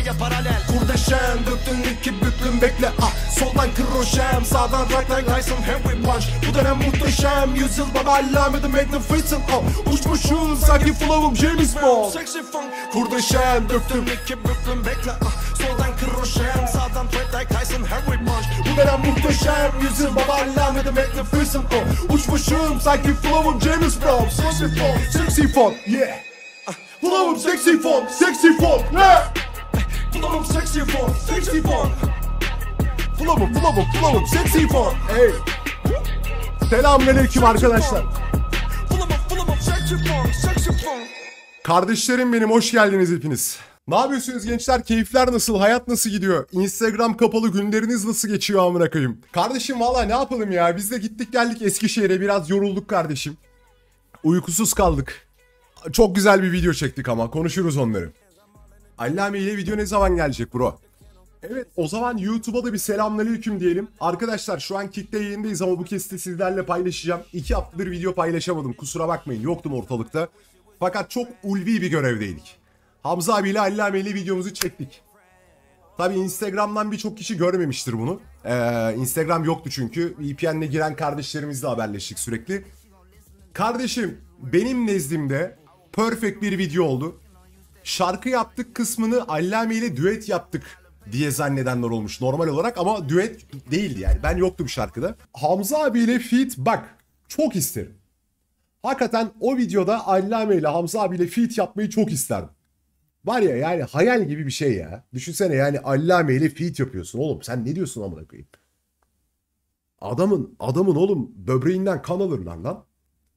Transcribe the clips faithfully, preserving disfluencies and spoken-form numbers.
Dünyaya paralel kurdeşen döktün iki büklüm bekle ah. Soldan kroşem sağdan right like Tyson Henry punch. Bu dönem muhteşem yüzyıl baba allamede magnificent oh. Uçmuşum sanki flow'um James Bond. Sexy funk kurdeşen döktüm iki büklüm bekle ah. Soldan kroşem sağdan right like Tyson Henry punch. Bu dönem muhteşem yüzyıl baba allamede magnificent oh. Uçmuşum sanki flow'um James Bond. Sexy funk, sexy funk yeah. Flow'um sexy funk, sexy funk yeah. Flow'um sexy funk, sexy funk. Flow'um, flow'um, flow'um sexy funk hey. Selamünaleyküm arkadaşlar. Flow'um, flow'um sexy funk, sexy funk. Kardeşlerim benim, hoş geldiniz hepiniz. Ne yapıyorsunuz gençler? Keyifler nasıl? Hayat nasıl gidiyor? Instagram kapalı, günleriniz nasıl geçiyor amına koyayım? Kardeşim valla ne yapalım ya? Biz de gittik geldik Eskişehir'e, biraz yorulduk kardeşim. Uykusuz kaldık. Çok güzel bir video çektik ama konuşuruz onları. Allame ile video ne zaman gelecek bro? Evet, o zaman YouTube'a da bir selamünaleyküm diyelim. Arkadaşlar şu an Kick'te yayındayız ama bu kesti sizlerle paylaşacağım. İki haftadır video paylaşamadım, kusura bakmayın, yoktum ortalıkta. Fakat çok ulvi bir görevdeydik. Hamza abiyle Allame ile videomuzu çektik. Tabi Instagram'dan birçok kişi görmemiştir bunu. Ee, Instagram yoktu çünkü. V P N'le giren kardeşlerimizle haberleştik sürekli. Kardeşim benim nezdimde perfect bir video oldu. Şarkı yaptık kısmını Allame ile düet yaptık diye zannedenler olmuş normal olarak ama düet değildi yani. Ben yoktum şarkıda. Hamza abiyle feat bak çok isterim. Hakikaten o videoda Allame ile Hamza abiyle feat yapmayı çok isterdim. Var ya yani hayal gibi bir şey ya. Düşünsene yani Allame ile feat yapıyorsun oğlum. Sen ne diyorsun amına koyayım? Adamın adamın oğlum böbreğinden kan alırlar lan.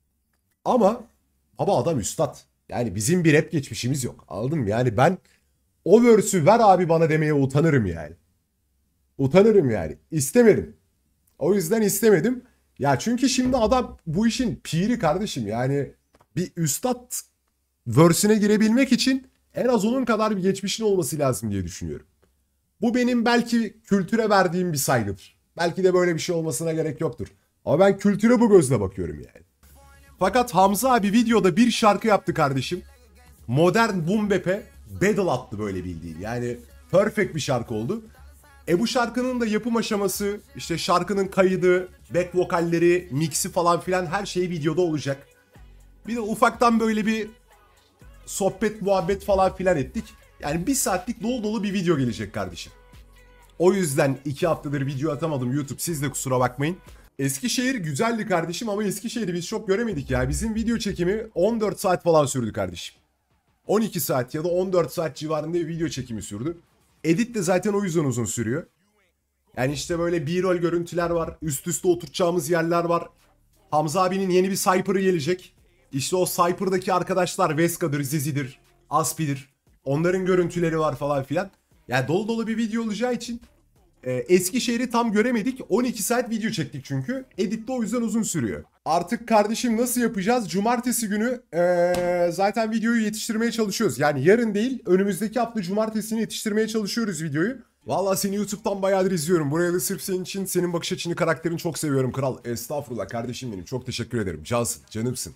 Ama ama adam üstad. Yani bizim bir rap geçmişimiz yok. Anladın mı? Yani ben o verse'ü ver abi bana demeye utanırım yani. Utanırım yani. İstemedim. O yüzden istemedim. Ya çünkü şimdi adam bu işin piri kardeşim. Yani bir üstad verse'üne girebilmek için en az onun kadar bir geçmişin olması lazım diye düşünüyorum. Bu benim belki kültüre verdiğim bir saygıdır. Belki de böyle bir şey olmasına gerek yoktur. Ama ben kültüre bu gözle bakıyorum yani. Fakat Hamza abi videoda bir şarkı yaptı kardeşim. Modern boom bap'e battle attı böyle bildiğin. Yani perfect bir şarkı oldu. E bu şarkının da yapım aşaması, işte şarkının kaydı, back vokalleri, mixi falan filan her şey videoda olacak. Bir de ufaktan böyle bir sohbet, muhabbet falan filan ettik. Yani bir saatlik dolu dolu bir video gelecek kardeşim. O yüzden iki haftadır video atamadım YouTube. Siz de kusura bakmayın. Eskişehir güzeldi kardeşim ama Eskişehir'i biz çok göremedik ya. Bizim video çekimi on dört saat falan sürdü kardeşim. on iki saat ya da on dört saat civarında bir video çekimi sürdü. Edit de zaten o yüzden uzun sürüyor. Yani işte böyle B-roll görüntüler var. Üst üste oturtacağımız yerler var. Hamza abinin yeni bir Cypher'ı gelecek. İşte o Cypher'daki arkadaşlar Veska'dır, Zizi'dir, Aspi'dir. Onların görüntüleri var falan filan. Yani dolu dolu bir video olacağı için e, Eskişehir'i tam göremedik. on iki saat video çektik çünkü. Edit de o yüzden uzun sürüyor. Artık kardeşim nasıl yapacağız? Cumartesi günü e, zaten videoyu yetiştirmeye çalışıyoruz. Yani yarın değil, önümüzdeki hafta cumartesini yetiştirmeye çalışıyoruz videoyu. Vallahi seni YouTube'dan bayağıdır izliyorum. Buraya da sırf senin için, senin bakış açını, karakterini çok seviyorum kral. Estağfurullah kardeşim benim. Çok teşekkür ederim. Cansın, canımsın.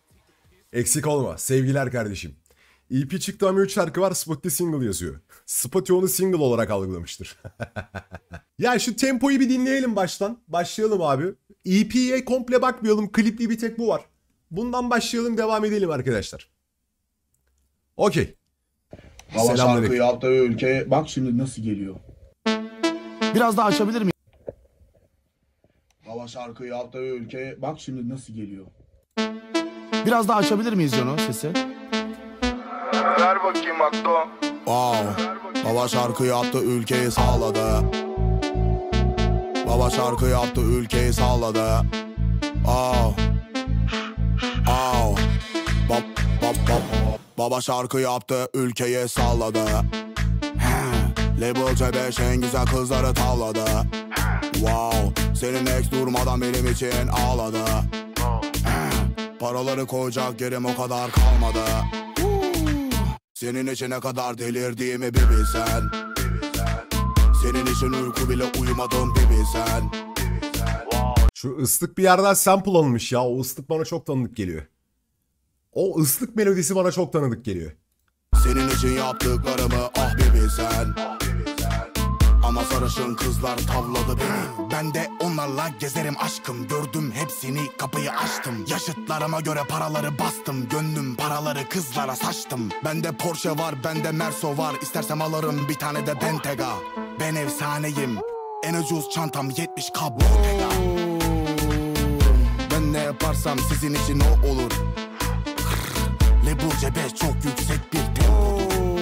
Eksik olma. Sevgiler kardeşim. E P çıktı ama üç şarkı var. Spotify single yazıyor. Spotify onu single olarak algılamıştır. Ya şu tempoyu bir dinleyelim baştan. Başlayalım abi. E P'ye komple bakmayalım. Klipli bir tek bu var. Bundan başlayalım, devam edelim arkadaşlar. Okey. Hava şarkı yaptığı ülke bak şimdi nasıl geliyor. Biraz daha açabilir miyim? Hava şarkı yaptığı ülke bak şimdi nasıl geliyor. Biraz daha açabilir miyiz Jono sesi? Ver bakayım Akdo. Wow. Baba şarkı yaptı ülkeyi sağladı. Baba şarkı yaptı ülkeyi sağladı. Oh. Oh. Bab, bab, bab. Baba şarkı yaptı ülkeyi salladı. Label C beş en güzel kızları tavladı. Wow. Senin ex durmadan benim için ağladı. Paraları koyacak yerim o kadar kalmadı. Senin için ne kadar delirdiğimi bir bilsen. Senin için uyku bile uyumadım bir bilsen. Şu ıslık bir yerden sample alınmış ya. O ıslık bana çok tanıdık geliyor. O ıslık melodisi bana çok tanıdık geliyor. Senin için yaptıklarımı ah bebi sen. Ama sarışın kızlar tavladı beni. Ben de onlarla gezerim aşkım. Gördüm hepsini, kapıyı açtım. Yaşıtlarıma göre paraları bastım. Gönlüm paraları kızlara saçtım. Bende Porsche var, bende Merso var. İstersem alırım bir tane de Bentayga. Ben efsaneyim, en ucuz çantam yetmiş K Bottega. Ben ne yaparsam sizin için o olur. Label cebe çok yüksek bir tempo.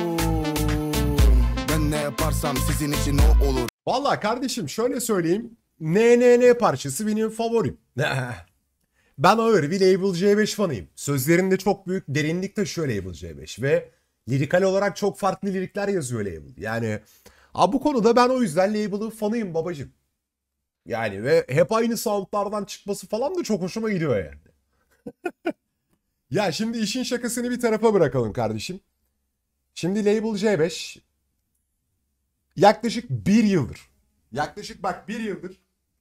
Ben ne yaparsam sizin için o olur. Vallahi kardeşim şöyle söyleyeyim. N N N parçası benim favorim. Ben ağır bir Label C beş fanıyım. Sözlerinde çok büyük derinlik taşıyor Label C beş. Ve lirikal olarak çok farklı lirikler yazıyor Label. Yani ha, bu konuda ben o yüzden Label'ın fanıyım babacım. Yani ve hep aynı soundlardan çıkması falan da çok hoşuma gidiyor yani. Ya şimdi işin şakasını bir tarafa bırakalım kardeşim. Şimdi Label C beş yaklaşık bir yıldır. Yaklaşık bak bir yıldır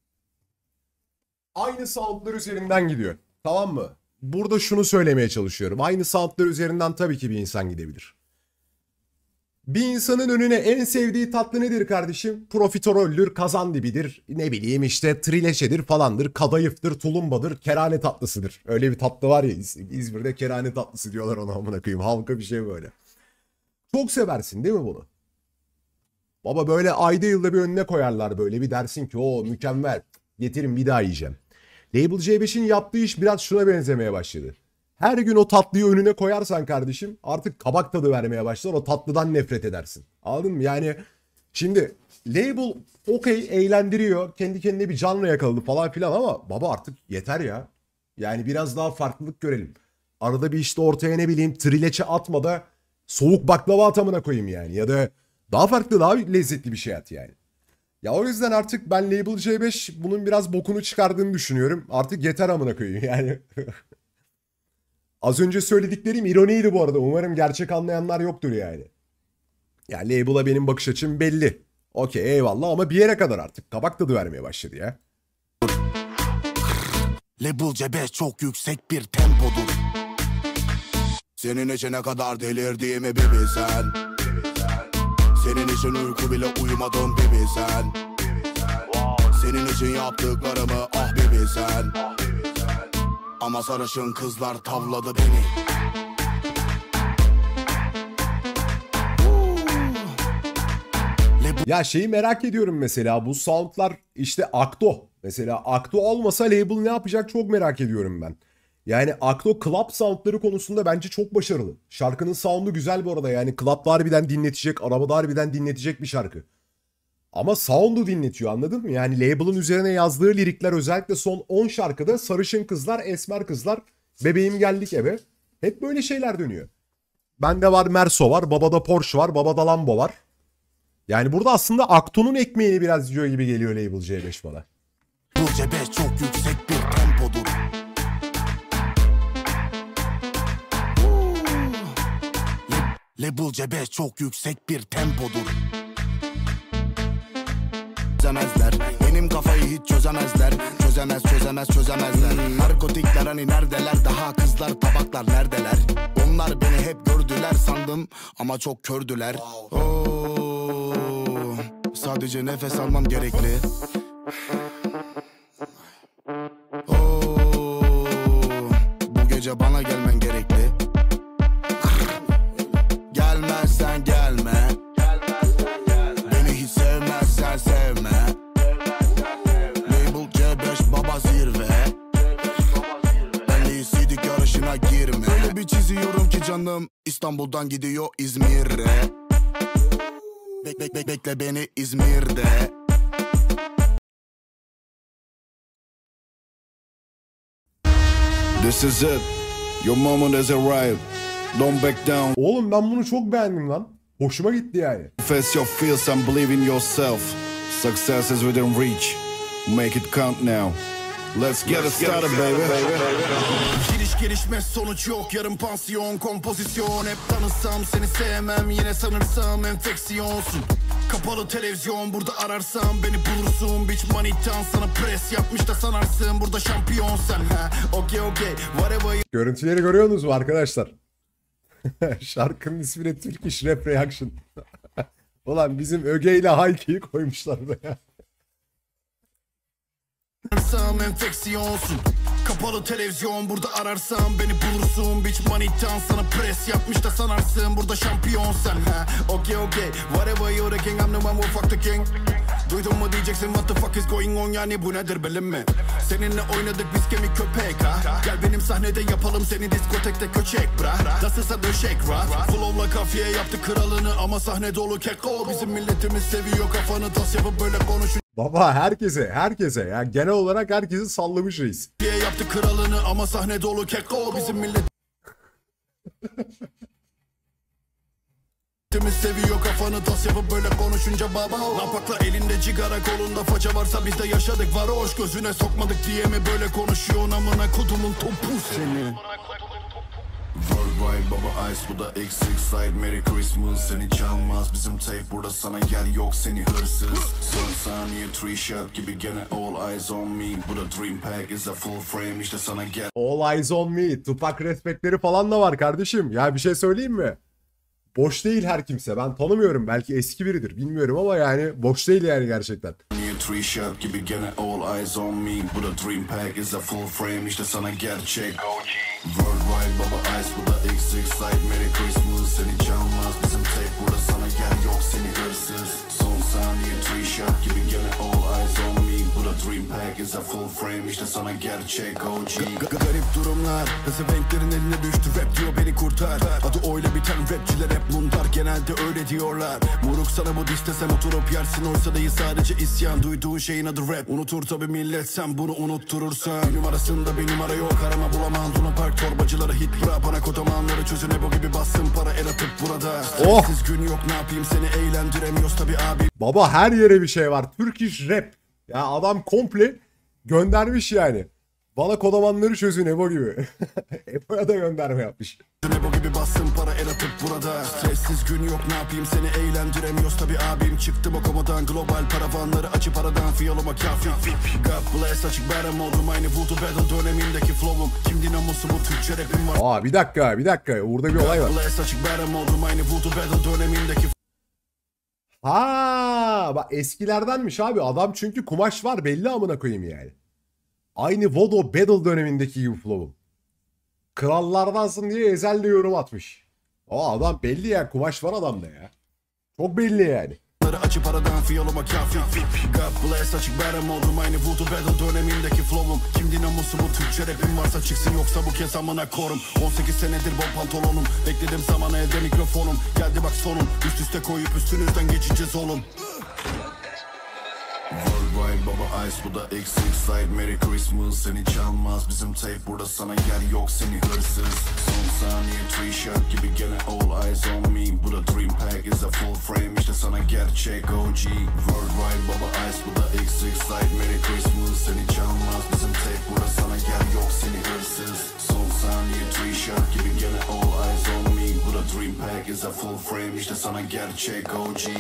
aynı soundlar üzerinden gidiyor. Tamam mı? Burada şunu söylemeye çalışıyorum. Aynı soundlar üzerinden tabii ki bir insan gidebilir. Bir insanın önüne en sevdiği tatlı nedir kardeşim? Profiteroldür, kazandibidir, ne bileyim işte trileçedir falandır, kadayıftır, tulumbadır, kerane tatlısıdır. Öyle bir tatlı var ya, İzmir'de kerane tatlısı diyorlar ona, amına koyayım. Halka bir şey böyle. Çok seversin değil mi bunu? Baba böyle ayda yılda bir önüne koyarlar, böyle bir dersin ki o mükemmel, getirin bir daha yiyeceğim. Label C beşin yaptığı iş biraz şuna benzemeye başladı. Her gün o tatlıyı önüne koyarsan kardeşim artık kabak tadı vermeye başlar, o tatlıdan nefret edersin. Anladın mı? Yani şimdi Label okey eğlendiriyor, kendi kendine bir canlı yakaladı falan filan ama baba artık yeter ya. Yani biraz daha farklılık görelim. Arada bir işte ortaya ne bileyim trileçe atma da soğuk baklava atamına koyayım yani. Ya da daha farklı, daha lezzetli bir şey at yani. Ya o yüzden artık ben Label C beş bunun biraz bokunu çıkardığını düşünüyorum. Artık yeter amına koyayım yani. Az önce söylediklerim ironiydi bu arada. Umarım gerçek anlayanlar yoktur yani. Ya Label'a benim bakış açım belli. Okey eyvallah ama bir yere kadar artık. Kabak tadı vermeye başladı ya. Label C beş çok yüksek bir tempodur. Senin için ne kadar delirdiğimi bebi sen. Senin için uyku bile uyumadım bebi sen. Senin için yaptıklarımı ah bebi sen. Ama sarışın kızlar tavladı beni. Ya şeyi merak ediyorum mesela, bu soundlar işte Akto. Mesela Akto olmasa Label ne yapacak çok merak ediyorum ben. Yani Akto club soundları konusunda bence çok başarılı. Şarkının sound'u güzel bu arada, yani club'da harbiden dinletecek, arabada harbiden dinletecek bir şarkı. Ama sound'u dinletiyor, anladın mı? Yani Label'ın üzerine yazdığı lirikler, özellikle son on şarkıda sarışın kızlar, esmer kızlar, bebeğim geldik eve. Hep böyle şeyler dönüyor. Bende var Merso var, babada Porsche var, babada Lambo var. Yani burada aslında Akto'nun ekmeğini biraz yiyor gibi geliyor Label C beş bana. Label C beş çok yüksek bir tempodur. Label C beş çok yüksek bir tempodur. Çözemezler, benim kafayı hiç çözemezler. Çözemez çözemez çözemezler. Narkotikler hani neredeler, daha kızlar tabaklar neredeler. Onlar beni hep gördüler sandım ama çok kördüler. Oo, sadece nefes almam gerekli. Oo, bu gece bana gelmen gerekli. Gelmezsen gelme. Beni hiç sevmezsen sevme. Label C beş baba zirve. Benle iyisiydik yarışına girme. Öyle bir çiziyorum ki canım İstanbul'dan gidiyor İzmir'e. Bek bek bek bekle beni İzmir'de. This is it. Your moment has arrived. Don't back down. Oğlum ben bunu çok beğendim lan. Hoşuma gitti yani. Face your fears and believe in yourself. Success is within reach. Make it count now. Let's get it started baby. Giriş gelişmez sonuç yok, yarım pansiyon kompozisyon. Hep tanısam seni sevmem, yine sanırsam enfeksiyonsun. Kapalı televizyon, burada ararsan beni bulursun. Bitch manitan sana pres yapmış da sanarsın burada şampiyon sen. Okey okey whatever. Görüntüleri görüyorsunuz mu arkadaşlar? Şarkının ismi de Turkish Rap Reaction. Ulan bizim Öge ile Hayki'yi koymuşlar buraya. Enfeksiyonsun. Kapalı televizyon burada ararsan beni bulursun. Bitch manitten sana pres yapmış da sanarsın burada şampiyon sen. Ha, okay okay. Whatever you're the king, I'm the one who fuck the king. Duydun mu diyeceksin what the fuck is going on, yani bu nedir bilin mi? Seninle oynadık biz kemik köpek ha. Gel benim sahnede yapalım seni diskotekte köçek bra. Nasılsa döşek rahat. Flow'la kafiye yaptı kralını ama sahne dolu keko. Bizim milletimiz seviyor kafanı tas yapıp böyle konuşun. Baba herkese herkese ya genel olarak herkesi sallamış reis. Yaptı kralını ama sahne dolu keko. Bizim milletimiz seviyor kafanı tas yapıp böyle konuşunca baba. Napakla elinde cigara kolunda faça varsa biz de yaşadık varoş. Gözüne sokmadık diye mi böyle konuşuyorsun amına kodumun topu seni. Worldwide baba ice bu da X X side Merry Christmas. Seni çalmaz bizim tape burada sana yer yok seni hırsız. Son saniye three shot gibi gene all eyes on me. Bu da dream pack is a full frame işte sana gel. All eyes on me. Tupac respectleri falan da var kardeşim. Ya bir şey söyleyeyim mi? Boş değil her kimse. Ben tanımıyorum. Belki eski biridir. Bilmiyorum ama yani boş değil yani gerçekten. Three shot gibi gene all eyes on me. Bu da dream pack is a full frame işte sana gerçek. Worldwide baba ice bu da X X side Merry Christmas. Seni çalmaz bizim tape burada sana yer yok seni hırsız. Son saniye three shot gibi gene all eyes on me. Bu da dream pack is a full frame işte sana gerçek O G. Garip durumlar pezevenklerin eline düştü rap diyor beni kurtar. Adı öyle biten rapçiler hep mundar genelde öyle diyorlar. Moruk sana bu diste sen oturup yersin oysa değil sadece isyan. Duyduğun şeyin adı rap unutur tabi millet sen bunu unutturursan. Bir numarasında bir numara yok arama bulamam. Luna Park torbacıları hit bıra bana kodamanları çözüne bu gibi bassın para el atıp burada. Stressiz oh. Gün yok ne yapayım seni eğlendiremiyoruz tabi abi. Baba her yere bir şey var. Turkish rap. Ya adam komple göndermiş yani. Bana kodamanları çözün Ebo gibi. Ebo'ya da gönderme yapmış. Ebo gibi bassın para el atıp burada. Stressiz gün yok ne yapayım seni eğlendiremiyoruz tabi abim. Çıktım o komadan global paravanları açıp aradan fiyoluma kafi. God bless açık berem oldum aynı Voodoo Battle dönemindeki flow'um. Kim dinamosu bu Türkçe rapim var. Aa bir dakika bir dakika orada bir olay var. God bless açık berem oldum aynı Voodoo Battle dönemindeki. Ha bak eskilerdenmiş abi adam çünkü kumaş var belli amına koyayım yani. Aynı Voodoo Battle dönemindeki gibi flow'um. Krallardansın diye Ezel de yorum atmış. O adam belli ya kumaş var adamda ya. Çok belli yani. Açıp aradan fiyoluma kafi. God bless açık berem oldum aynı Voodoo Battle dönemindeki flow'um. Kim dinamosu bu Türkçe rapim varsa çıksın yoksa bu kez amına korum. on sekiz senedir bol pantolonum. Bekledim zamanı elde mikrofonum. Geldi bak sonum üst üste koyup üstünüzden geçeceğiz oğlum. Worldwide baba ice bu da X X side Merry Christmas. Seni çalmaz bizim tape burada sana yer yok seni hırsız. Son saniye three shot gibi gene all eyes on me. Bu da dream pack is a full frame işte sana gerçek O G. Worldwide baba ice bu da X X side Merry Christmas. Seni çalmaz bizim tape burada sana yer yok seni hırsız. Son saniye three shot gibi gene all eyes on me. Bu da dream pack is a full frame işte sana gerçek O G.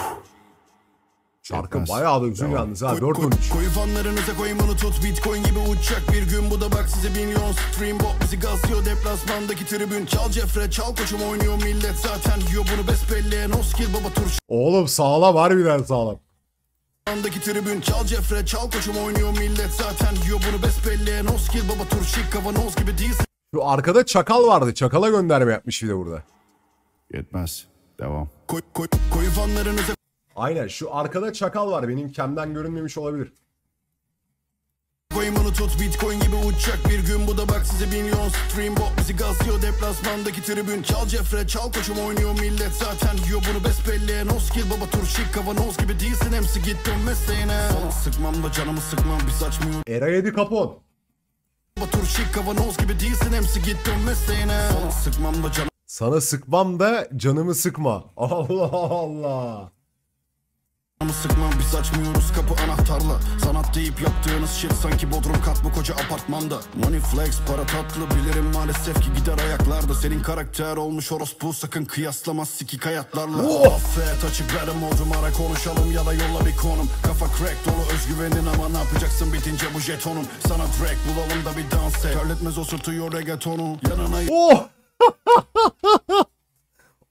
Şarkı bayağı da uzun yalnız ha dört on üç. Koyu fanlarınıza koyun bunu tut Bitcoin gibi uçacak bir gün bu da bak size milyon stream bot bizi gazlıyor deplasmandaki tribün. Çal Cefre çal koçum oynuyor millet zaten yiyor bunu besbelli no skill baba tur. Oğlum sağlam harbiden sağlam. Andaki tribün çal Cefre çal koçum oynuyor millet zaten yiyor bunu besbelli no skill baba tur şık kavanoz gibi değilsin. Şu arkada çakal vardı çakala gönderme yapmış bir de burada. Yetmez. Devam. Koy, koy, koyu fanlarınıza Aynen şu arkada çakal var benim kemden görünmemiş olabilir. Koyumunu tut Bitcoin gibi uçacak bir gün bu da bak size milyon stream bot bizi gazlıyor deplasmandaki tribün. Çal Cefre çal koçum oynuyor millet zaten yiyor bunu besbelli no skill baba tur şık kavanoz gibi değilsin hemsi git dön mesleğine. Sana sıkmam da canımı sıkmam biz açmıyor. Era yedi kapon. Baba tur şık kavanoz gibi değilsin hemsi git dön mesleğine. Sana sıkmam da canımı Sana sıkmam da canımı sıkma. Allah Allah. Sıkmam biz açmıyoruz kapı anahtarla. Sanat deyip yaptığınız shit sanki bodrum kat bu koca apartmanda. Money flex para tatlı bilirim maalesef ki gider ayaklarda. Senin karakter olmuş orospu sakın kıyaslamaz sikik hayatlarla. Oh. Affet açık verim oldum ara konuşalım ya da yolla bir konum. Kafa crack dolu özgüvenin ama ne yapacaksın bitince bu jetonum. Sana track bulalım da bir dans et. Terletmez o sırtıyor reggaetonu yanına. Oh.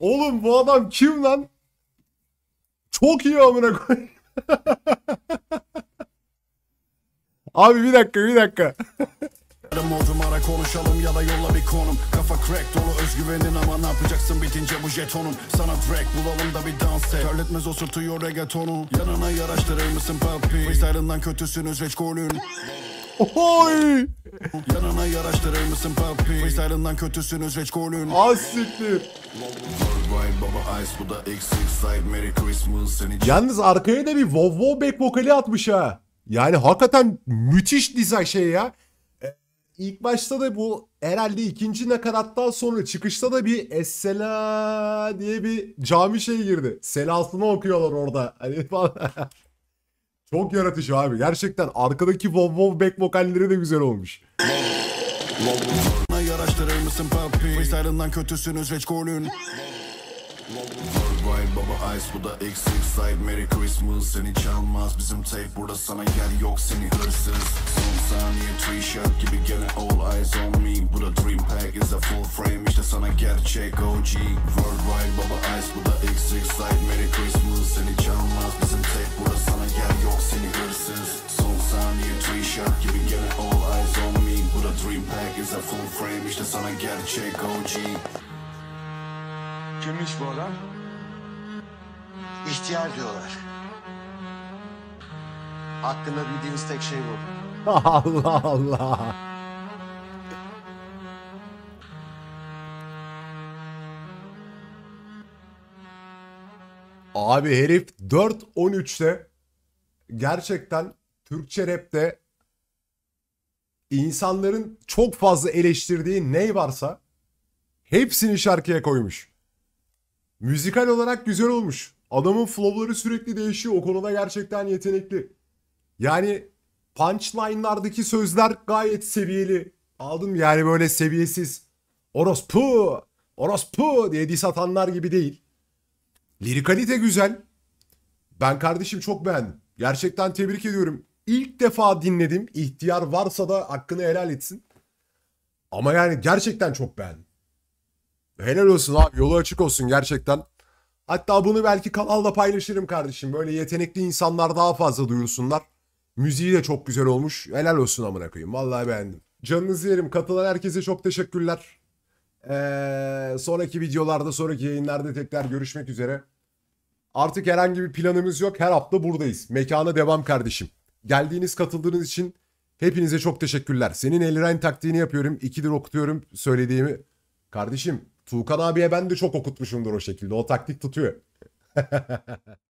Oğlum bu adam kim lan? Çok iyi amına koyayım. Abi bir dakika bir dakika. Modum ara konuşalım ya da yolla bir konum. Kafa crack dolu özgüvenin ama ne yapacaksın bitince bu jetonum. Sana track bulalım da bir dans et. Terletmez o sırtıyor reggaetonu. Yanına yaraştırır mısın papi? Freestyle'ından kötüsünüz reçkolün. Oy! Yanına yaraştırır mısın papi? Freestyle'ından kötüsünüz reçkolün. Az siktir. Baba Ice bu da X X side Merry Christmas seni. Yalnız arkaya da bir wow wow back vokali atmış ha. Yani hakikaten müthiş dizayn şey ya. Ee, ilk başta da bu herhalde ikinci nakarattan sonra çıkışta da bir Essela diye bir cami şey girdi. Selasını okuyorlar orada. Hani falan. Çok yaratıcı abi. Gerçekten arkadaki wow wow back vokalleri de güzel olmuş. Yaraştırır mısın papi? Freestyle'ından kötüsünüz reçkolün. Baba Ice bu da X X side Merry Christmas seni çalmaz bizim tape burada sana gel yok seni hırsız. Son saniye three shot gibi gene all eyes on me. Bu da dream pack is a full frame işte sana gerçek O G. Worldwide Baba Ice bu da X X side Merry Christmas seni çalmaz bizim tape burada sana gel yok seni hırsız. Son saniye three shot gibi gene all eyes on me. Bu da dream pack is a full frame işte sana gerçek O G. Kimmiş bu adam? İhtiyar diyorlar. Hakkında bildiğiniz tek şey bu. Allah Allah. Abi herif dört on üçte gerçekten Türkçe rapte insanların çok fazla eleştirdiği ne varsa hepsini şarkıya koymuş. Müzikal olarak güzel olmuş. Adamın flow'ları sürekli değişiyor. O konuda gerçekten yetenekli. Yani punchline'lardaki sözler gayet seviyeli. Aldım yani böyle seviyesiz. Orospu, orospu diye diss atanlar gibi değil. Lirikalite güzel. Ben kardeşim çok beğendim. Gerçekten tebrik ediyorum. İlk defa dinledim. İhtiyar varsa da hakkını helal etsin. Ama yani gerçekten çok beğendim. Helal olsun abi. Yolu açık olsun gerçekten. Hatta bunu belki kanalda paylaşırım kardeşim. Böyle yetenekli insanlar daha fazla duyursunlar. Müziği de çok güzel olmuş. Helal olsun amına koyayım. Vallahi beğendim. Canınızı yerim. Katılan herkese çok teşekkürler. Ee, sonraki videolarda, sonraki yayınlarda tekrar görüşmek üzere. Artık herhangi bir planımız yok. Her hafta buradayız. Mekana devam kardeşim. Geldiğiniz, katıldığınız için hepinize çok teşekkürler. Senin Elrain taktiğini yapıyorum. İkidir okutuyorum söylediğimi. Kardeşim, Tuğkan abiye ben de çok okutmuşumdur o şekilde. O taktik tutuyor.